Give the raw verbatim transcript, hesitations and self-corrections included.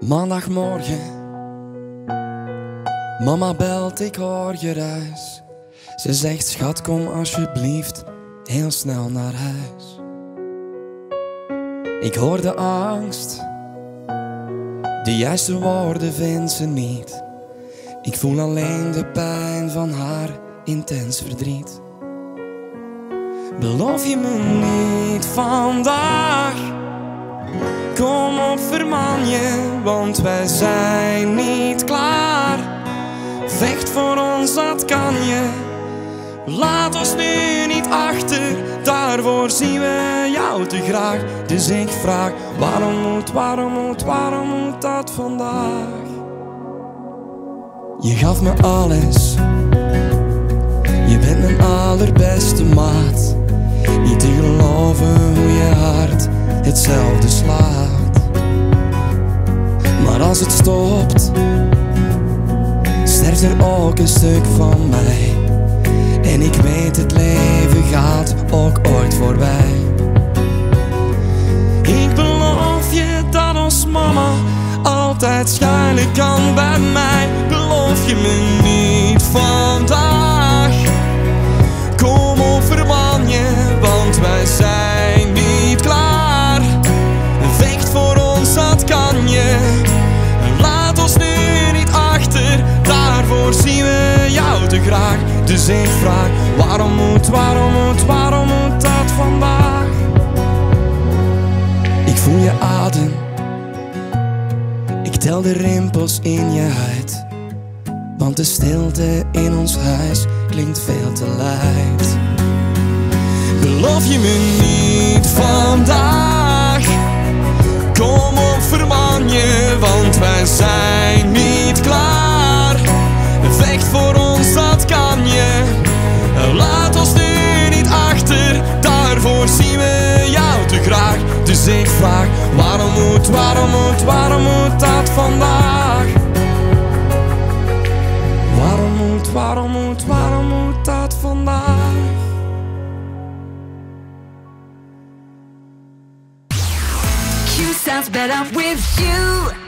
Maandagmorgen, mama belt, ik hoor geruis. Ze zegt, schat, kom alsjeblieft heel snel naar huis. Ik hoor de angst, de juiste woorden vindt ze niet. Ik voel alleen de pijn van haar intens verdriet. Beloof je me niet vandaag? Kom op, verman je, want wij zijn niet klaar. Vecht voor ons, dat kan je. Laat ons nu niet achter, daarvoor zien we jou te graag. Dus ik vraag, waarom moet, waarom moet, waarom moet dat vandaag? Je gaf me alles, je bent mijn allerbeste maat. Niet te geloven hoe je hart hetzelfde slaat. Maar als het stopt, sterft er ook een stuk van mij. En ik weet, het leven gaat ook ooit voorbij. Ik beloof je dat ons mama altijd schuilen kan bij mij. Beloof je me niet vandaag? Kom op, verman je, want wij zijn niet klaar. Vecht voor ons, dat kan je. Laat ons nu niet achter, daarvoor zien we jou te graag. Dus ik vraag, waarom moet, waarom moet, waarom moet dat vandaag? Ik voel je adem, ik tel de rimpels in je huid. Want de stilte in ons huis klinkt veel te luid. Beloof je me niet vandaag? Kom op, verman je, want wij zijn niet klaar. Vecht voor ons, dat kan je. Laat ons nu niet achter, daarvoor zien we jou te graag. Dus ik vraag, waarom moet, waarom moet, waarom moet dat vandaag? Waarom moet, waarom moet, waarom moet dat vandaag? Q sounds better with you.